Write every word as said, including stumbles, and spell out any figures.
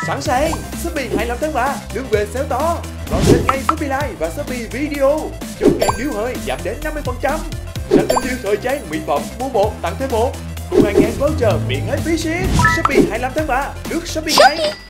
Sẵn sàng, Shopee hai mươi lăm tháng ba lương về sale to. Còn trên ngay Shopee Live và Shopee Video, chốt ngày điếu hơi giảm đến năm mươi phần trăm. Sản thương yêu thời trang mỹ phẩm mua một tặng thêm một, cùng hàng ngàn voucher miễn hết phí ship. Shopee hai mươi lăm tháng ba, lướt Shopee ngay.